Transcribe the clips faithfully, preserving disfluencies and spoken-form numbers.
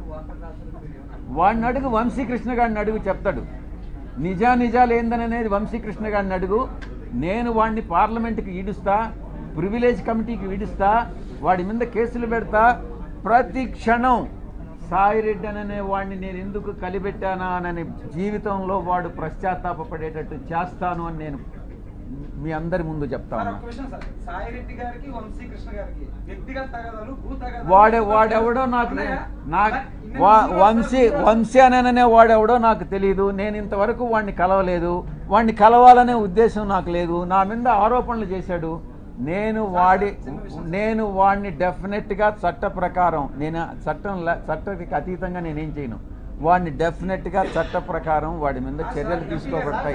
వాడిని అడుగు, వంశీకృష్ణ గారిని అడుగు చెప్తాడు. నిజా నిజాలు ఏందనేది వంశీకృష్ణ గారిని అడుగు. నేను వాడిని పార్లమెంట్కి ఈడుస్తా, ప్రివిలేజ్ కమిటీకి ఈడుస్తా, వాడి మీద కేసులు పెడతా. ప్రతి క్షణం సాయిరెడ్డి అనే వాడిని నేను ఎందుకు కలిపెట్టానా అని జీవితంలో వాడు పశ్చాత్తాపపడేటట్టు చేస్తాను అని నేను మీ అందరి ముందు చెప్తాను. వాడే వాడెవడో నాకు నాకు వంశీ వంశీ అనే వాడెవడో నాకు తెలియదు. నేను ఇంతవరకు వాడిని కలవలేదు. వాడిని కలవాలనే ఉద్దేశం నాకు లేదు. నా మీద ఆరోపణలు చేశాడు. నేను వాడి నేను వాడిని డెఫినెట్గా చట్ట ప్రకారం, నేను చట్టం చట్టానికి అతీతంగా నేనేం చేయను. వాడిని డెఫినెట్గా చట్ట ప్రకారం వాడి మీద చర్యలు తీసుకోబడతాయి.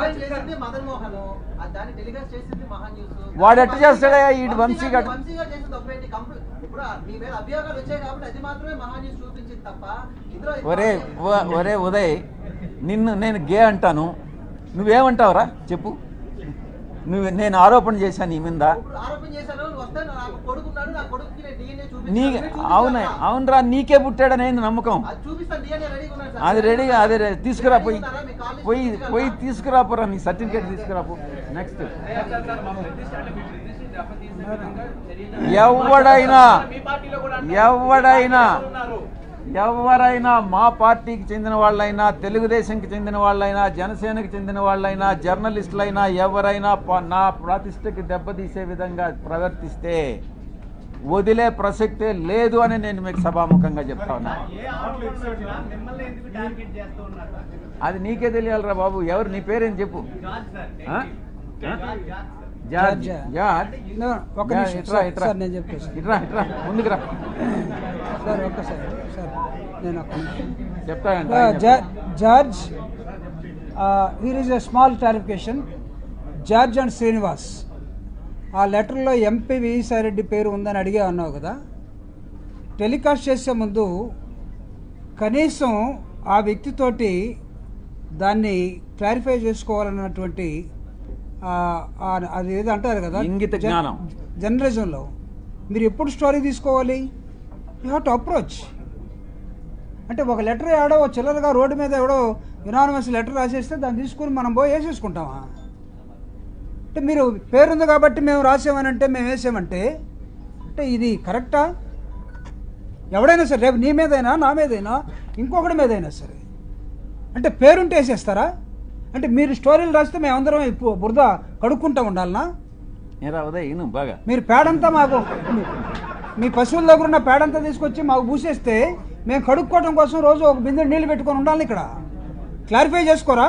వాడు ఎట్ట చేస్తాడా ఈ వంశీ గారు? ఒరే ఒరే ఉదయ్, నిన్ను నేను గే అంటాను, నువ్వేమంటావురా చెప్పు? నువ్వు నేను ఆరోపణ చేశాను నీ మీద. నీ అవునా? అవునరా, నీకే పుట్టాడనే నమ్మకం. అది రెడీగా అదే తీసుకురా, పోయి పోయి పోయి తీసుకురాపోరా, నీ సర్టిఫికేట్ తీసుకురాపో. నెక్స్ట్ ఎవడైనా ఎవడైనా ఎవరైనా మా పార్టీకి చెందిన వాళ్ళైనా, తెలుగుదేశంకి చెందిన వాళ్ళైనా, జనసేనకి చెందిన వాళ్ళైనా, జర్నలిస్టులైనా ఎవరైనా నా ప్రతిష్టకి దెబ్బతీసే విధంగా ప్రవర్తిస్తే వదిలే ప్రసక్తే లేదు అని నేను మీకు సభాముఖంగా చెప్తా ఉన్నా. అది నీకే తెలియాలరా బాబు. ఎవరు నీ పేరేం చెప్పు? జార్జ్. జార్జ్ ఇట్రా ఇట్రా ముందుకు రా సార్. ఒక్కసారి సార్ నేను చెప్తానంట. George, here is a small clarification. George and Srinivas, ఆ లెటర్లో ఎంపీ విజయసాయిరెడ్డి పేరు ఉందని అడిగే అన్నావు కదా. టెలికాస్ట్ చేసే ముందు కనీసం ఆ వ్యక్తితోటి దాన్ని క్లారిఫై చేసుకోవాలన్నటువంటి అది ఏదో అంటారు కదా ఇంగిత జ్ఞానం జర్నలిజంలో, మీరు ఎప్పుడు స్టోరీ తీసుకోవాలి? You have to approach. అంటే ఒక లెటర్ ఎవడో చిల్లరగా రోడ్డు మీద ఎవడో యునానిమస్ లెటర్ రాసేస్తే దాన్ని తీసుకుని మనం పోయి వేసేసుకుంటామా? అంటే మీరు పేరుంది కాబట్టి మేము రాసామని అంటే మేము వేసామంటే అంటే ఇది కరెక్టా? ఎవడైనా సరే, రేపు నీ మీదైనా నా మీదైనా ఇంకొకటి మీదైనా సరే, అంటే పేరుంటే వేసేస్తారా? అంటే మీరు స్టోరీలు రాస్తే మేమందరం బురద కడుక్కుంటా ఉండాలనా? బాగా మీరు పేడంతా మాకు, మీ పశువుల దగ్గర ఉన్న పేడంతా తీసుకొచ్చి మాకు పూసేస్తే మేము కడుక్కోవడం కోసం రోజు ఒక బిందె నీళ్ళు పెట్టుకొని ఉండాలి. ఇక్కడ క్లారిఫై చేసుకోరా?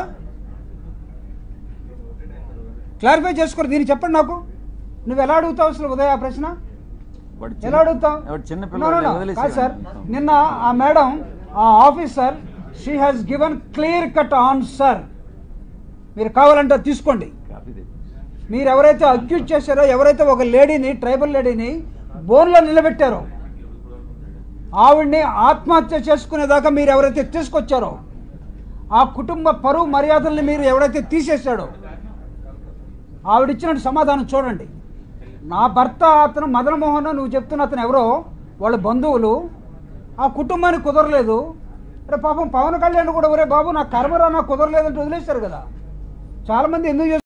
క్లారిఫై చేసుకోరు. దీన్ని చెప్పండి నాకు. నువ్వు ఎలా అడుగుతావు అసలు ఉదయ ఆ ప్రశ్న? ఎలా అడుగుతావు? కాదు సార్, నిన్న ఆ మేడం, ఆ officer, she has given clear cut answer. మీరు కావాలంటే తీసుకోండి. మీరు ఎవరైతే అక్యూజ్ చేశారో, ఎవరైతే ఒక లేడీని, ట్రైబల్ లేడీని బోన్లో నిలబెట్టారో, ఆవిడ్ని ఆత్మహత్య చేసుకునేదాకా మీరు ఎవరైతే తీసుకొచ్చారో, ఆ కుటుంబ పరువు మర్యాదల్ని మీరు ఎవరైతే తీసేశాడో, ఆవిడిచ్చిన సమాధానం చూడండి. నా భర్త అతను మదన్ మోహన్, నువ్వు చెప్తున్న అతను ఎవరో వాళ్ళ బంధువులు, ఆ కుటుంబానికి కుదరలేదు. రే పాపం పవన్ కళ్యాణ్ కూడా ఒరే బాబు నా కర్మరా నాకు కుదరలేదంటే వదిలేశారు కదా. చాలామంది ఎందుకు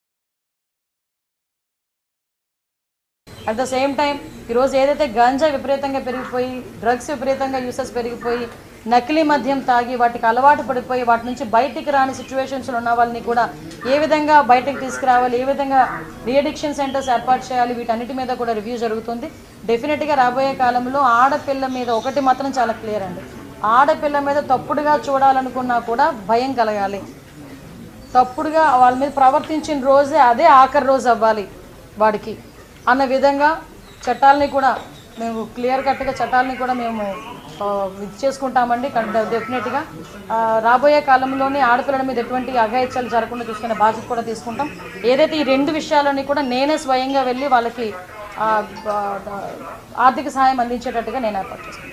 అట్ ద సేమ్ టైం ఈరోజు ఏదైతే గంజా విపరీతంగా పెరిగిపోయి, డ్రగ్స్ విపరీతంగా యూసెస్ పెరిగిపోయి, నకిలీ మద్యం తాగి వాటికి అలవాటు పడిపోయి వాటి నుంచి బయటికి రాని సిచ్యువేషన్స్లో ఉన్న వాళ్ళని కూడా ఏ విధంగా బయటకు తీసుకురావాలి, ఏ విధంగా రీఅడిక్షన్ సెంటర్స్ ఏర్పాటు చేయాలి, వీటన్నిటి మీద కూడా రివ్యూ జరుగుతుంది. డెఫినెట్గా రాబోయే కాలంలో ఆడపిల్ల మీద ఒకటి మాత్రం చాలా క్లియర్ అండి, ఆడపిల్ల మీద తప్పుడుగా చూడాలనుకున్నా కూడా భయం కలగాలి. తప్పుడుగా వాళ్ళ మీద ప్రవర్తించిన రోజే అదే ఆఖరి రోజు అవ్వాలి వాడికి అన్న విధంగా చట్టాలని కూడా మేము క్లియర్ కట్గా చట్టాలని కూడా మేము ఇది చేసుకుంటామండి. డెఫినెట్గా రాబోయే కాలంలోనే ఆడపిల్లల మీద ఎటువంటి అఘాయిత్యాలు జరగకుండా చూసుకునే బాధ్యత కూడా తీసుకుంటాం. ఏదైతే ఈ రెండు విషయాలని కూడా నేనే స్వయంగా వెళ్ళి వాళ్ళకి ఆర్థిక సహాయం అందించేటట్టుగా నేను ఏర్పాటు చేసుకుంటాను.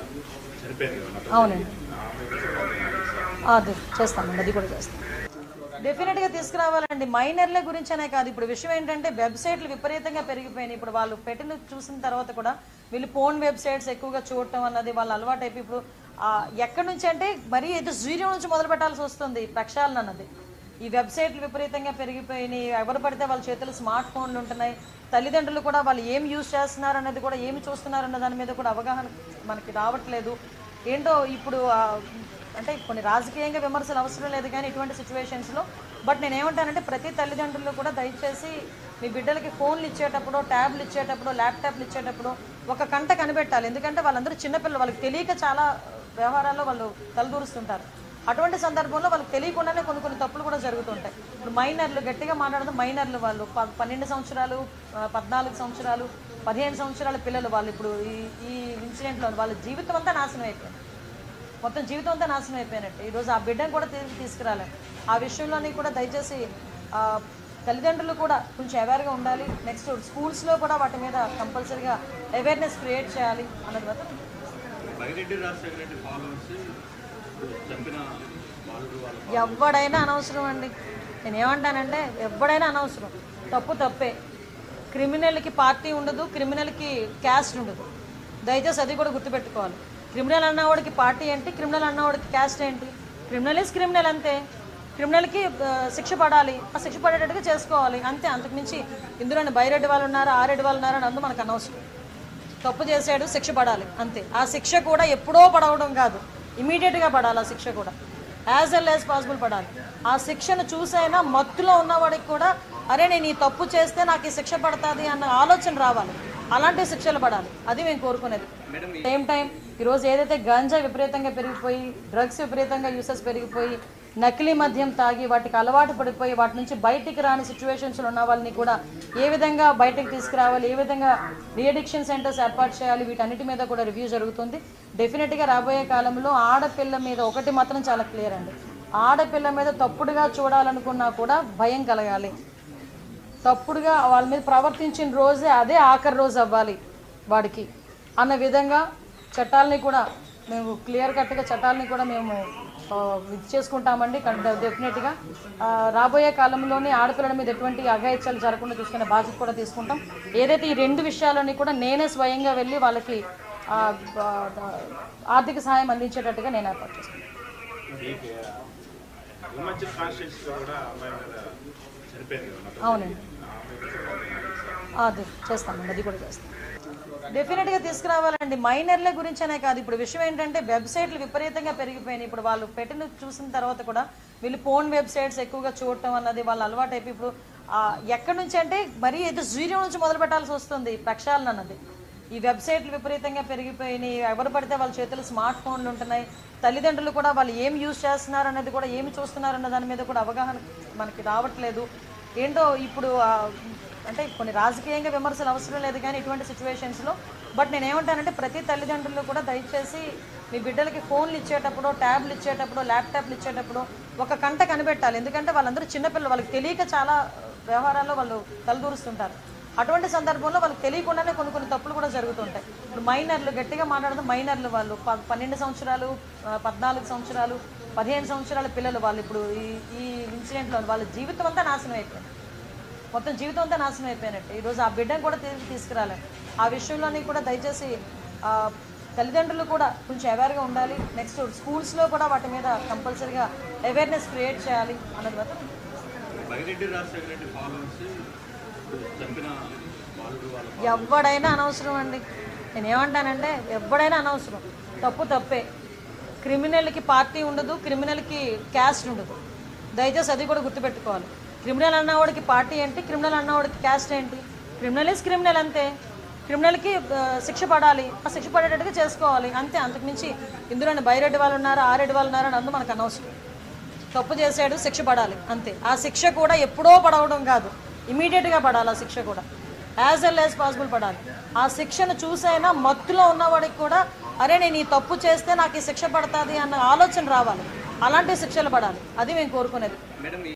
అవునండి, అది చేస్తామండి, అది కూడా చేస్తాం. డెఫినెట్ గా తీసుకురావాలండి. మైనర్ల గురించి అనే కాదు, ఇప్పుడు విషయం ఏంటంటే వెబ్సైట్లు విపరీతంగా పెరిగిపోయినాయి. ఇప్పుడు వాళ్ళు పెట్టిన చూసిన తర్వాత కూడా వీళ్ళు ఫోన్ వెబ్సైట్స్ ఎక్కువగా చూడటం అన్నది వాళ్ళ అలవాటు అయిపోయి ఇప్పుడు ఎక్కడి నుంచి అంటే మరీ ఏదో జీరో నుంచి మొదలు పెట్టాల్సి వస్తుంది ప్రక్షాళన అన్నది. ఈ వెబ్సైట్లు విపరీతంగా పెరిగిపోయినాయి. ఎవరు పడితే వాళ్ళ చేతులు స్మార్ట్ ఫోన్లు ఉంటున్నాయి. తల్లిదండ్రులు కూడా వాళ్ళు ఏం యూజ్ చేస్తున్నారు అనేది కూడా ఏమి చూస్తున్నారు అన్న దాని మీద కూడా అవగాహన మనకి రావట్లేదు. ఏంటో ఇప్పుడు అంటే కొన్ని రాజకీయంగా విమర్శలు అవసరం లేదు కానీ ఇటువంటి సిచ్యువేషన్స్లో బట్ నేను ఏమంటానంటే ప్రతి తల్లిదండ్రులు కూడా దయచేసి మీ బిడ్డలకి ఫోన్లు ఇచ్చేటప్పుడు, ట్యాబ్లు ఇచ్చేటప్పుడు, ల్యాప్టాప్లు ఇచ్చేటప్పుడు ఒక కంట కనిపెట్టాలి. ఎందుకంటే వాళ్ళందరూ చిన్నపిల్లలు, వాళ్ళకి తెలియక చాలా వ్యవహారాల్లో వాళ్ళు తలదూరుస్తుంటారు. అటువంటి సందర్భంలో వాళ్ళకి తెలియకుండానే కొన్ని కొన్ని తప్పులు కూడా జరుగుతుంటాయి. ఇప్పుడు మైనర్లు, గట్టిగా మాట్లాడడం మైనర్లు, వాళ్ళు పన్నెండు సంవత్సరాలు, పద్నాలుగు సంవత్సరాలు, పదిహేను సంవత్సరాల పిల్లలు వాళ్ళు ఇప్పుడు ఈ ఈ ఇన్సిడెంట్లో వాళ్ళ జీవితం అంతా నాశనం అయిపోయింది. మొత్తం జీవితం అంతా నాశనం అయిపోయినట్టు. ఈరోజు ఆ బిడ్డను కూడా తిరిగి తీసుకురాలేదు. ఆ విషయంలోని కూడా దయచేసి తల్లిదండ్రులు కూడా కొంచెం అవేర్గా ఉండాలి. నెక్స్ట్ స్కూల్స్లో కూడా వాటి మీద కంపల్సరీగా అవేర్నెస్ క్రియేట్ చేయాలి అన్నది మాత్రం. ఎవడైనా అనవసరం అండి. నేను ఏమంటానంటే ఎవడైనా అనవసరం. తప్పు తప్పే. క్రిమినల్కి పార్టీ ఉండదు, క్రిమినల్కి క్యాస్ట్ ఉండదు. దయచేసి అది కూడా గుర్తుపెట్టుకోవాలి. క్రిమినల్ అన్నవాడికి పార్టీ ఏంటి, క్రిమినల్ అన్నవాడికి క్యాస్ట్ ఏంటి? క్రిమినల్ ఈజ్ క్రిమినల్ అంతే. క్రిమినల్కి శిక్ష పడాలి, ఆ శిక్ష పడేటట్టుగా చేసుకోవాలి అంతే. అంతకుమించి ఇందులోని బైరెడ్డి వాళ్ళు ఉన్నారు, ఆరెడ్డి వాళ్ళు ఉన్నారు అని అందు మనకు అనవసరం. తప్పు చేసాడు, శిక్ష పడాలి అంతే. ఆ శిక్ష కూడా ఎప్పుడో పడవడం కాదు, ఇమీడియట్గా పడాలి. ఆ శిక్ష కూడా యాజ్ వెల్ యాజ్ పాసిబుల్ పడాలి. ఆ శిక్షను చూసైనా మత్తులో ఉన్నవాడికి కూడా అరే నేను ఈ తప్పు చేస్తే నాకు ఈ శిక్ష పడుతుంది అన్న ఆలోచన రావాలి. అలాంటి శిక్షలు పడాలి, అది మేము కోరుకునేది. సేమ్ టైం ఈరోజు ఏదైతే గంజా విపరీతంగా పెరిగిపోయి, డ్రగ్స్ విపరీతంగా యూసెస్ పెరిగిపోయి, నకిలీ మద్యం తాగి వాటికి అలవాటు పడిపోయి వాటి నుంచి బయటికి రాని సిచ్యువేషన్స్లో ఉన్న వాళ్ళని కూడా ఏ విధంగా బయటకు తీసుకురావాలి, ఏ విధంగా రీఅడిక్షన్ సెంటర్స్ ఏర్పాటు చేయాలి, వీటన్నిటి మీద కూడా రివ్యూ జరుగుతుంది. డెఫినెట్గా రాబోయే కాలంలో ఆడపిల్ల మీద ఒకటి మాత్రం చాలా క్లియర్ అండి, ఆడపిల్ల మీద తప్పుడుగా చూడాలనుకున్నా కూడా భయం కలగాలి. తప్పుడుగా వాళ్ళ మీద ప్రవర్తించిన రోజే అదే ఆఖరి రోజు అవ్వాలి వాడికి అన్న విధంగా చట్టాలని కూడా మేము క్లియర్ కట్గా చట్టాలని కూడా మేము ఇది చేసుకుంటామండి. డెఫినెట్గా రాబోయే కాలంలోనే ఆడపిల్లల మీద ఎటువంటి అఘాయిత్యాలు జరగకుండా చూసుకునే బాధ్యత కూడా తీసుకుంటాం. ఏదైతే ఈ రెండు విషయాలని కూడా నేనే స్వయంగా వెళ్ళి వాళ్ళకి ఆర్థిక సహాయం అందించేటట్టుగా నేను ఏర్పాటు చేసుకుంటాను. అవునండి, అది చేస్తామండి, అది కూడా చేస్తాం. డెఫినెట్గా తీసుకురావాలండి. మైనర్ల గురించి అనే కాదు, ఇప్పుడు విషయం ఏంటంటే వెబ్సైట్లు విపరీతంగా పెరిగిపోయినాయి. ఇప్పుడు వాళ్ళు పెట్టిన చూసిన తర్వాత కూడా వీళ్ళు ఫోన్ వెబ్సైట్స్ ఎక్కువగా చూడటం అన్నది వాళ్ళ అలవాటు అయిపోయి ఇప్పుడు ఎక్కడి నుంచి అంటే మరీ ఏదో జీరో నుంచి మొదలు పెట్టాల్సి వస్తుంది ప్రక్షాళన అన్నది. ఈ వెబ్సైట్లు విపరీతంగా పెరిగిపోయినాయి. ఎవరు పడితే వాళ్ళ చేతులు స్మార్ట్ ఫోన్లు ఉంటున్నాయి. తల్లిదండ్రులు కూడా వాళ్ళు ఏం యూజ్ చేస్తున్నారు అనేది కూడా ఏమి చూస్తున్నారు అన్న దాని మీద కూడా అవగాహన మనకి రావట్లేదు. ఏంటో ఇప్పుడు అంటే కొన్ని రాజకీయంగా విమర్శలు అవసరం లేదు కానీ ఇటువంటి సిచ్యువేషన్స్లో బట్ నేను ఏమంటానంటే ప్రతి తల్లిదండ్రులు కూడా దయచేసి మీ బిడ్డలకి ఫోన్లు ఇచ్చేటప్పుడు, ట్యాబ్లు ఇచ్చేటప్పుడు, ల్యాప్టాప్లు ఇచ్చేటప్పుడు ఒక కంట కనిపెట్టాలి. ఎందుకంటే వాళ్ళందరూ చిన్నపిల్లలు, వాళ్ళకి తెలియక చాలా వ్యవహారాల్లో వాళ్ళు తలదూరుస్తుంటారు. అటువంటి సందర్భంలో వాళ్ళకి తెలియకుండానే కొన్ని కొన్ని తప్పులు కూడా జరుగుతుంటాయి. ఇప్పుడు మైనర్లు, గట్టిగా మాట్లాడడం మైనర్లు, వాళ్ళు పన్నెండు సంవత్సరాలు, పద్నాలుగు సంవత్సరాలు, పదిహేను సంవత్సరాల పిల్లలు వాళ్ళు ఇప్పుడు ఈ ఈ ఇన్సిడెంట్లో వాళ్ళ జీవితం అంతా నాశనం అయిపోయింది. మొత్తం జీవితం అంతా నాశనం అయిపోయినట్టు. ఈరోజు ఆ బిడ్డను కూడా తిరిగి తీసుకురాలేదు. ఆ విషయంలోని కూడా దయచేసి తల్లిదండ్రులు కూడా కొంచెం అవేర్గా ఉండాలి. నెక్స్ట్ స్కూల్స్లో కూడా వాటి మీద కంపల్సరీగా అవేర్నెస్ క్రియేట్ చేయాలి అన్నది మాత్రం. ఎవడైనా అనవసరం అండి. నేను ఏమంటానంటే ఎవడైనా అనవసరం. తప్పు తప్పే. క్రిమినల్కి పార్టీ ఉండదు, క్రిమినల్కి క్యాస్ట్ ఉండదు. దయచేసి అది కూడా గుర్తుపెట్టుకోవాలి. క్రిమినల్ అన్నవాడికి పార్టీ ఏంటి, క్రిమినల్ అన్నవాడికి క్యాస్ట్ ఏంటి? క్రిమినల్ ఈజ్ క్రిమినల్ అంతే. క్రిమినల్కి శిక్ష పడాలి, ఆ శిక్ష పడేటట్టుగా చేసుకోవాలి అంతే. అంతకుమించి ఇందులోని బైరెడ్డి వాళ్ళు ఉన్నారు, ఆరెడ్డి వాళ్ళు ఉన్నారు అని అందు మనకు అనవసరం. తప్పు చేసాడు, శిక్ష పడాలి అంతే. ఆ శిక్ష కూడా ఎప్పుడో పడవడం కాదు, ఇమీడియట్గా పడాలి. ఆ శిక్ష కూడా యాజ్ వెల్ యాజ్ పాసిబుల్ పడాలి. ఆ శిక్షను చూసైనా మత్తులో ఉన్నవాడికి కూడా అరే నేను ఈ తప్పు చేస్తే నాకు ఈ శిక్ష పడుతుంది అన్న ఆలోచన రావాలి. అలాంటి శిక్షలు పడాలి, అది మేము కోరుకునేది.